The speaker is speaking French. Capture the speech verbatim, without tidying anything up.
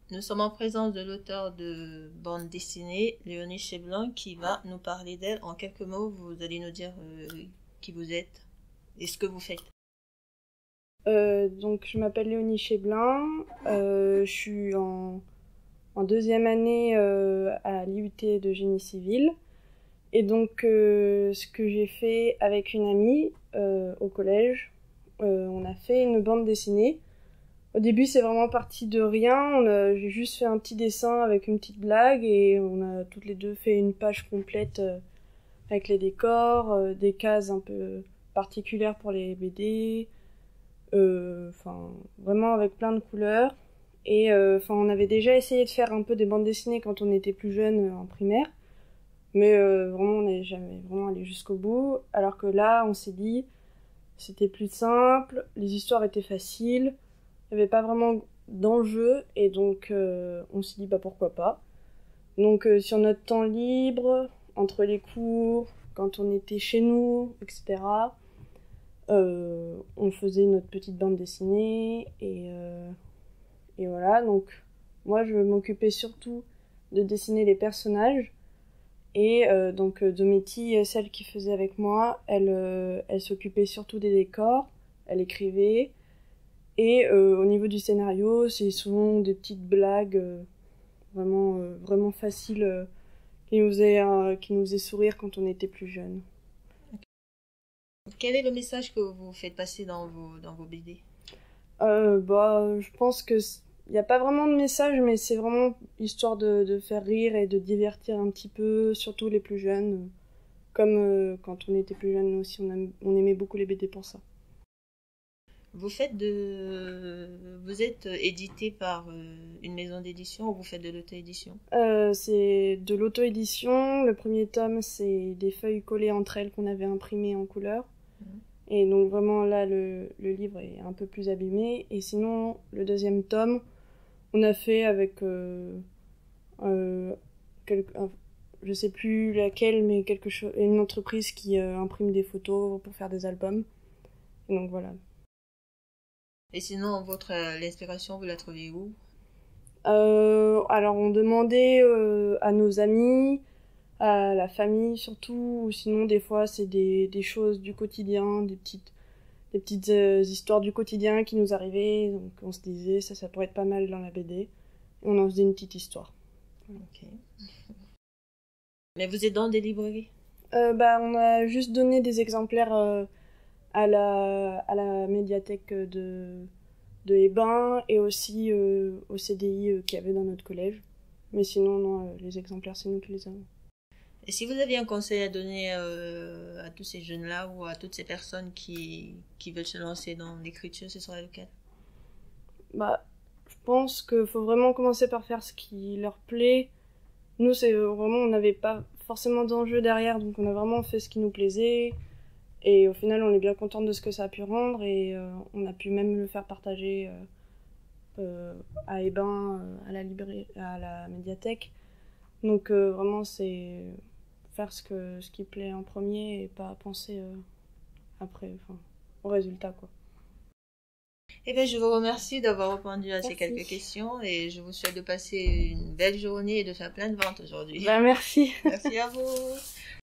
Nous sommes en présence de l'auteur de bande dessinée, Léonie Cheblin, qui va nous parler d'elle. En quelques mots, vous allez nous dire euh, qui vous êtes et ce que vous faites. Euh, donc, je m'appelle Léonie Cheblin, euh, je suis en, en deuxième année euh, à l'I U T de génie civil. Et donc, euh, ce que j'ai fait avec une amie euh, au collège, euh, on a fait une bande dessinée. Au début, c'est vraiment parti de rien. J'ai juste fait un petit dessin avec une petite blague et on a toutes les deux fait une page complète euh, avec les décors, euh, des cases un peu particulières pour les B D, enfin euh, vraiment avec plein de couleurs. Et enfin, euh, on avait déjà essayé de faire un peu des bandes dessinées quand on était plus jeune euh, en primaire, mais euh, vraiment on n'est jamais vraiment allé jusqu'au bout. Alors que là, on s'est dit, c'était plus simple, les histoires étaient faciles. Il n'y avait pas vraiment d'enjeu et donc euh, on s'est dit bah pourquoi pas. Donc euh, sur notre temps libre, entre les cours, quand on était chez nous, et cetera, euh, on faisait notre petite bande dessinée et, euh, et voilà. Donc moi je m'occupais surtout de dessiner les personnages et euh, donc Dométie, celle qui faisait avec moi, elle, euh, elle s'occupait surtout des décors, elle écrivait. Et euh, au niveau du scénario, c'est souvent des petites blagues euh, vraiment, euh, vraiment faciles euh, qui, nous faisaient, euh, qui nous faisaient sourire quand on était plus jeunes. Quel est le message que vous faites passer dans vos, dans vos B D? euh, bah, Je pense qu'il n'y a pas vraiment de message, mais c'est vraiment histoire de, de faire rire et de divertir un petit peu, surtout les plus jeunes. Comme euh, quand on était plus jeunes, nous aussi, on, aime, on aimait beaucoup les B D pour ça. Vous faites de, vous êtes édité par une maison d'édition ou vous faites de l'auto-édition? euh, C'est de l'auto-édition. Le premier tome, c'est des feuilles collées entre elles qu'on avait imprimées en couleur. Mmh. Et donc vraiment là, le, le livre est un peu plus abîmé. Et sinon, le deuxième tome, on a fait avec, euh, euh, quelque, euh, je sais plus laquelle, mais quelque chose, une entreprise qui euh, imprime des photos pour faire des albums. Et donc voilà. Et sinon, votre l'inspiration, vous la trouvez où? euh, Alors, on demandait euh, à nos amis, à la famille surtout, ou sinon, des fois, c'est des, des choses du quotidien, des petites, des petites euh, histoires du quotidien qui nous arrivaient. Donc, on se disait, ça, ça pourrait être pas mal dans la B D. Et on en faisait une petite histoire. Ok. Mais vous êtes dans des librairies? euh, bah, On a juste donné des exemplaires euh, à, la, à la médiathèque de... de Hébin et aussi euh, au C D I euh, qu'il y avait dans notre collège. Mais sinon, non, euh, les exemplaires, c'est nous qui les avons. Et si vous aviez un conseil à donner euh, à tous ces jeunes-là ou à toutes ces personnes qui, qui veulent se lancer dans l'écriture, ce serait lequel? Bah, je pense qu'il faut vraiment commencer par faire ce qui leur plaît. Nous, c'est vraiment, on n'avait pas forcément d'enjeu derrière, donc on a vraiment fait ce qui nous plaisait. Et au final, on est bien contente de ce que ça a pu rendre et euh, on a pu même le faire partager euh, euh, à Hébin, euh, à la librairie, à la médiathèque. Donc euh, vraiment, c'est faire ce, que, ce qui plaît en premier et pas penser euh, après, enfin, au résultat, quoi. Eh bien, je vous remercie d'avoir répondu à Merci. ces quelques questions et je vous souhaite de passer une belle journée et de faire plein de ventes aujourd'hui. Bah, merci. Merci à vous.